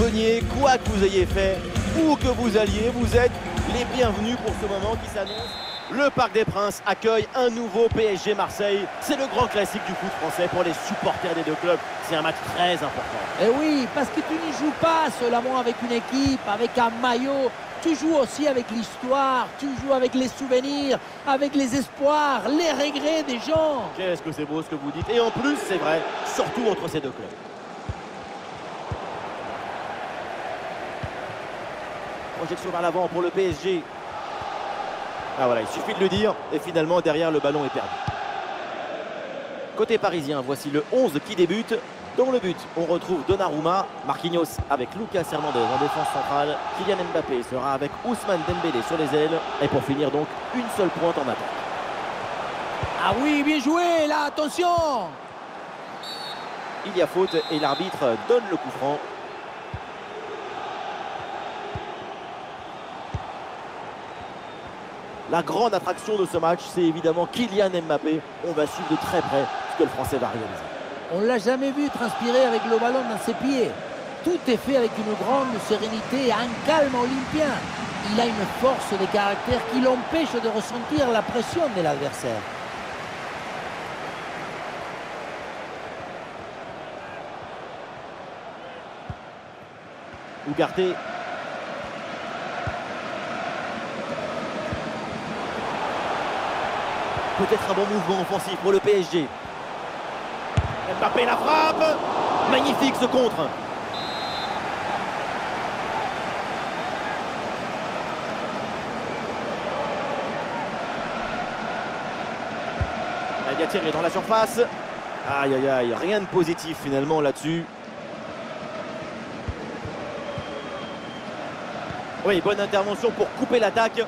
veniez, quoi que vous ayez fait, où que vous alliez, vous êtes les bienvenus pour ce moment qui s'annonce. Le Parc des Princes accueille un nouveau PSG Marseille. C'est le grand classique du foot français pour les supporters des deux clubs. C'est un match très important. Et oui, parce que tu n'y joues pas seulement avec une équipe, avec un maillot. Tu joues aussi avec l'histoire, tu joues avec les souvenirs, avec les espoirs, les regrets des gens. Qu'est-ce que c'est beau ce que vous dites. Et en plus, c'est vrai, surtout entre ces deux clubs. Projection vers l'avant pour le PSG. Ah voilà, il suffit de le dire. Et finalement, derrière, le ballon est perdu. Côté parisien, voici le 11 qui débute. Dans le but, on retrouve Donnarumma, Marquinhos avec Lucas Hernandez en défense centrale. Kylian Mbappé sera avec Ousmane Dembélé sur les ailes. Et pour finir donc, une seule pointe en attaque. Ah oui, bien joué, là, attention! Il y a faute et l'arbitre donne le coup franc. La grande attraction de ce match, c'est évidemment Kylian Mbappé. On va suivre de très près ce que le Français va réaliser. On ne l'a jamais vu transpirer avec le ballon dans ses pieds. Tout est fait avec une grande sérénité et un calme olympien. Il a une force de caractère qui l'empêche de ressentir la pression de l'adversaire. Ugarte. Peut-être un bon mouvement offensif pour le PSG. Mbappé la frappe. Magnifique ce contre. Il a tiré dans la surface. Aïe aïe aïe, rien de positif finalement là-dessus. Oui, bonne intervention pour couper l'attaque.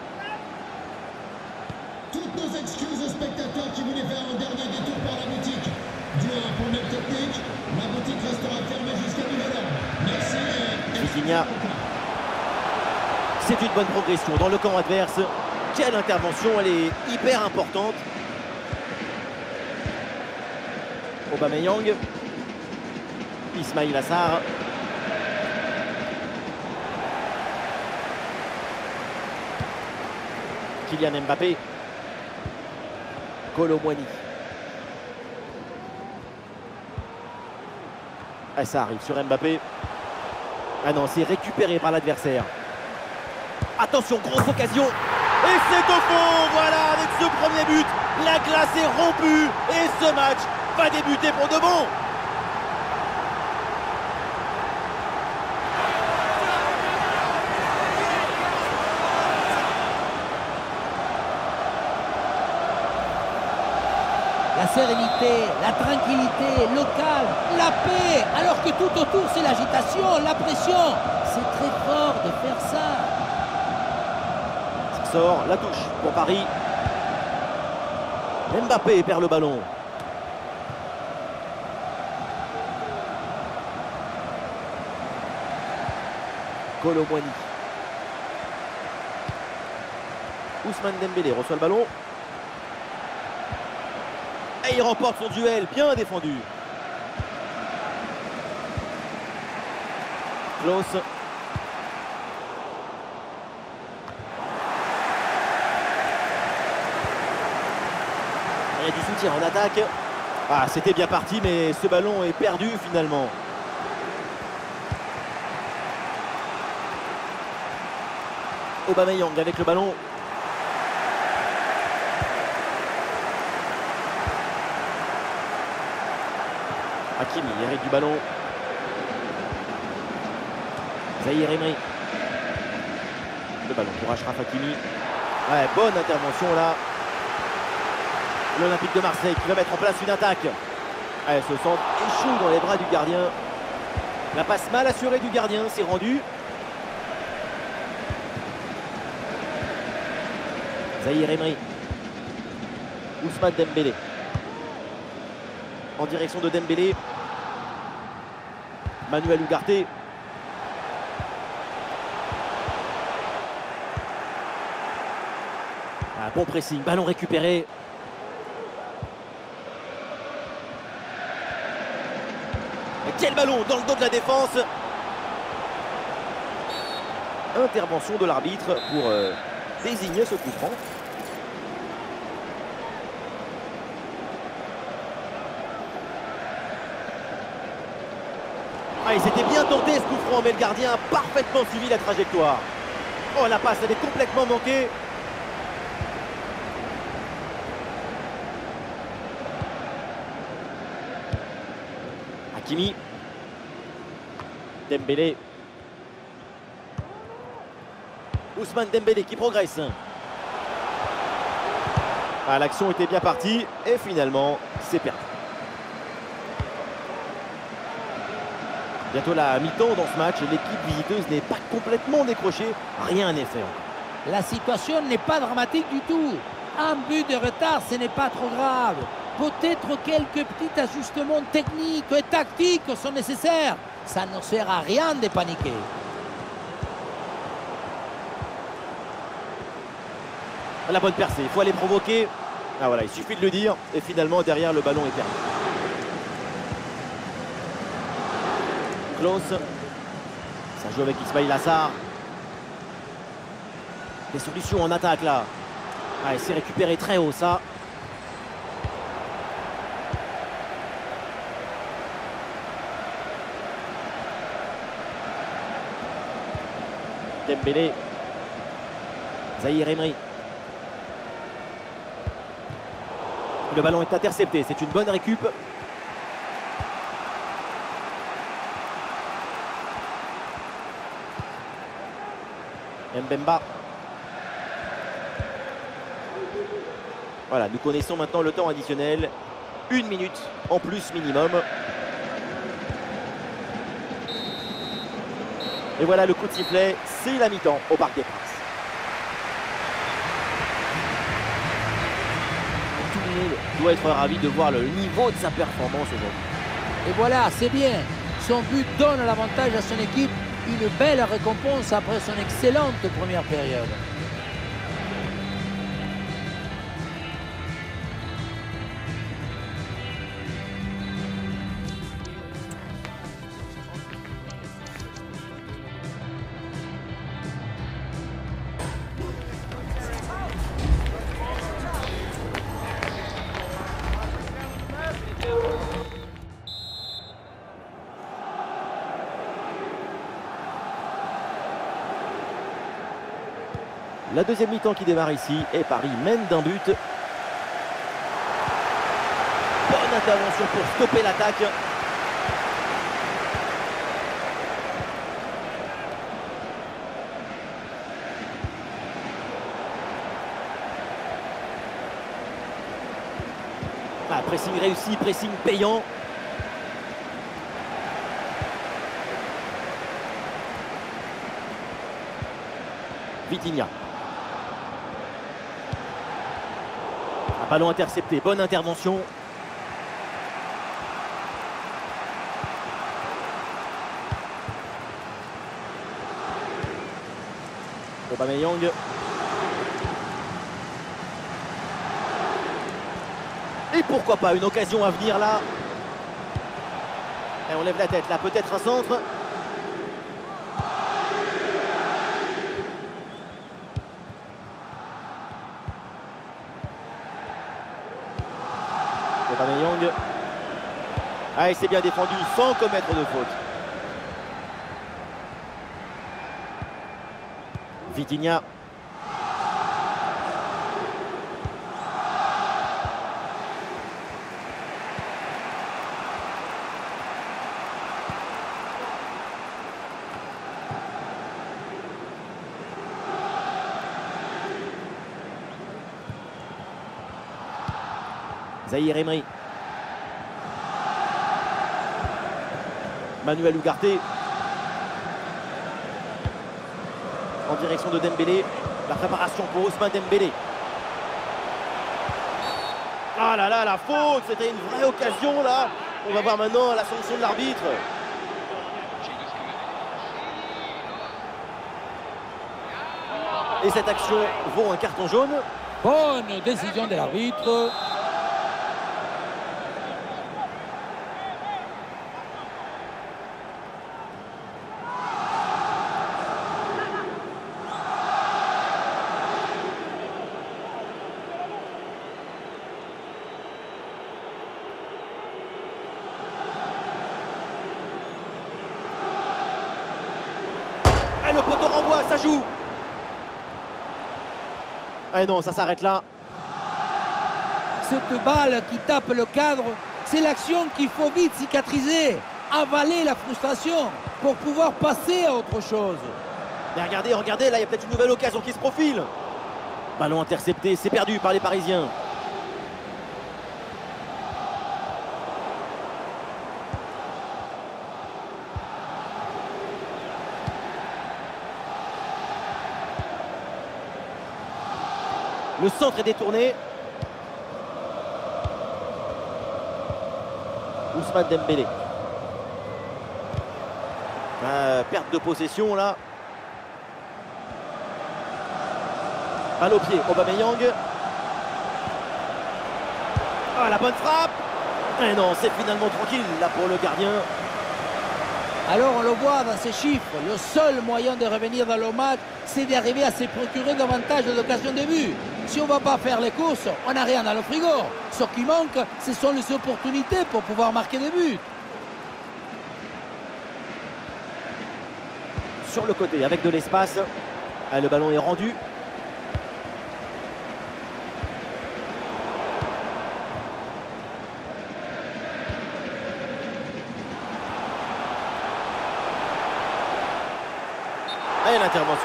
Toutes nos excuses aux spectateurs qui voulaient faire un dernier détour par la boutique. Dû à un problème technique, la boutique restera fermée jusqu'à nouvel ordre. Merci. Vitinha. C'est une bonne progression dans le camp adverse. Quelle intervention, elle est hyper importante. Aubameyang. Ismaïla Assar. Kylian Mbappé. Kolo Muani. Ah, ça arrive sur Mbappé. Ah non, c'est récupéré par l'adversaire. Attention, grosse occasion. Et c'est au fond. Voilà, avec ce premier but, la glace est rompue. Et ce match va débuter pour de bon. La sérénité, la tranquillité, le calme, la paix, alors que tout autour c'est l'agitation, la pression. C'est très fort de faire ça. Ça sort, la touche pour Paris. Mbappé perd le ballon. Kolo Muani. Ousmane Dembélé reçoit le ballon. Et il remporte son duel, bien défendu. Klaus. Et du soutien en attaque. Ah, c'était bien parti, mais ce ballon est perdu finalement. Aubameyang avec le ballon. Hakimi hérite du ballon. Zahir Emery. Le ballon pour Achraf Hakimi. Ouais, bonne intervention là. L'Olympique de Marseille qui va mettre en place une attaque. Elle se sent échoue dans les bras du gardien. La passe mal assurée du gardien, c'est rendu. Zahir Emery. Ousmane Dembélé. En direction de Dembélé. Manuel Ugarte. Un bon pressing, ballon récupéré. Et quel ballon dans le dos de la défense. intervention de l'arbitre pour désigner ce coup franc. Ah, il s'était bien tenté ce coup franc, mais le gardien a parfaitement suivi la trajectoire. Oh, la passe, elle est complètement manquée. Hakimi. Dembélé. Ousmane Dembélé qui progresse. Ah, l'action était bien partie et finalement, c'est perdu. Bientôt la mi-temps dans ce match, l'équipe visiteuse n'est pas complètement décrochée, rien n'est fait. La situation n'est pas dramatique du tout. Un but de retard, ce n'est pas trop grave. Peut-être quelques petits ajustements techniques et tactiques sont nécessaires. Ça ne sert à rien de paniquer. La bonne percée, il faut aller provoquer. Ah voilà, il suffit de le dire. Et finalement, derrière, le ballon est perdu. Klaus. Ça joue avec Ismail Assar. Des solutions en attaque là. Ah, il s'est récupéré très haut ça. Dembélé. Zahir Emery. Le ballon est intercepté, c'est une bonne récup. Mbemba. Voilà, nous connaissons maintenant le temps additionnel. 1 minute en plus minimum. Et voilà le coup de sifflet, c'est la mi-temps au Parc des Princes. Tout le monde doit être ravi de voir le niveau de sa performance aujourd'hui. Et voilà, c'est bien. Son but donne l'avantage à son équipe. Une belle récompense après son excellente première période. La deuxième mi-temps qui démarre ici et Paris mène d'un but. Bonne intervention pour stopper l'attaque. Ah, pressing réussi, pressing payant. Vitinha. Ballon intercepté, bonne intervention. Aubameyang. Et pourquoi pas une occasion à venir là. Et on lève la tête là, peut-être un centre. Aubameyang. Ah, et c'est bien défendu sans commettre de faute. Vitinha. Zahir Emery. Manuel Ugarte. En direction de Dembélé. La préparation pour Ousmane Dembélé. Ah là là, la faute. C'était une vraie occasion là. On va voir maintenant la sanction de l'arbitre. Et cette action vaut un carton jaune. Bonne décision de l'arbitre. joue. Ah non, ça s'arrête là. Cette balle qui tape le cadre, c'est l'action qu'il faut vite cicatriser, avaler la frustration pour pouvoir passer à autre chose. Mais regardez, regardez, là il y a peut-être une nouvelle occasion qui se profile. Ballon intercepté, c'est perdu par les Parisiens. Le centre est détourné. Ousmane Dembélé. Perte de possession là. Balle au pied, Aubameyang. Ah, la bonne frappe. Et non, c'est finalement tranquille là pour le gardien. Alors on le voit dans ces chiffres, le seul moyen de revenir dans le match, c'est d'arriver à se procurer davantage d'occasions de but. Si on ne va pas faire les courses, on n'a rien dans le frigo. Ce qui manque, ce sont les opportunités pour pouvoir marquer des buts. Sur le côté, avec de l'espace. Ah, le ballon est rendu. Et l'intervention.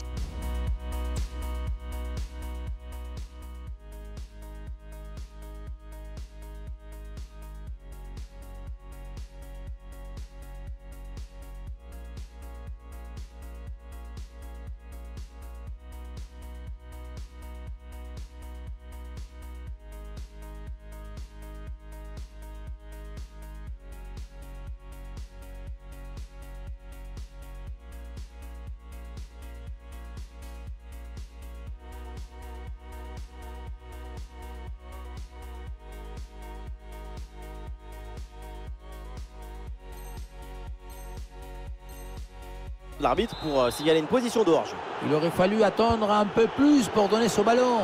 L'arbitre pour signaler une position d'orge. Il aurait fallu attendre un peu plus pour donner ce ballon.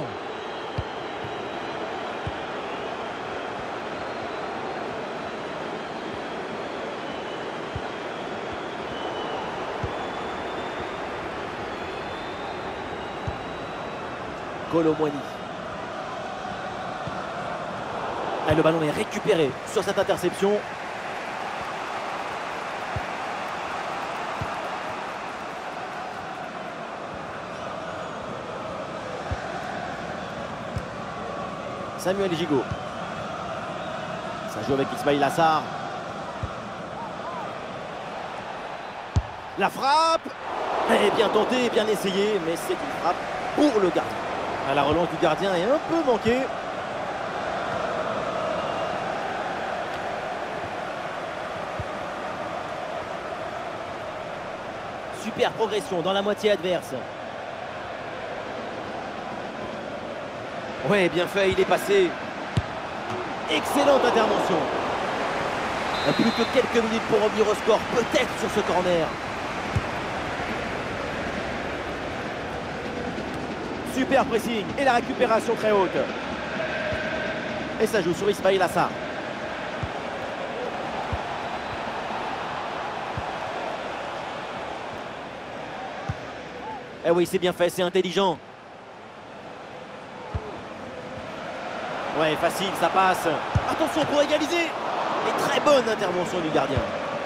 Kolo Muani. Et le ballon est récupéré sur cette interception. Samuel Gigot. Ça joue avec Ismail Assar. La frappe est bien tentée, bien essayée, mais c'est une frappe pour le gardien. La relance du gardien est un peu manquée. Super progression dans la moitié adverse. Ouais, bien fait, il est passé. Excellente intervention. Plus que quelques minutes pour revenir au score, peut-être sur ce corner. Super pressing et la récupération très haute. Et ça joue sur Ismail Assar. Eh oui, c'est bien fait, c'est intelligent. Ouais, facile, ça passe. Attention pour égaliser. Et très bonne intervention du gardien.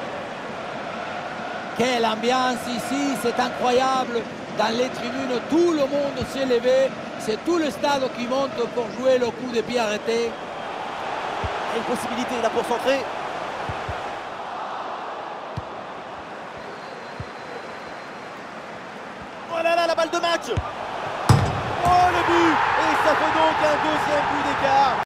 Quelle ambiance ici, c'est incroyable. Dans les tribunes, tout le monde s'est levé. C'est tout le stade qui monte pour jouer le coup de pied arrêté. Une possibilité là pour centrer. Oh là là, la balle de match. Oh, le but. Et ça fait donc un deuxième but d'écart.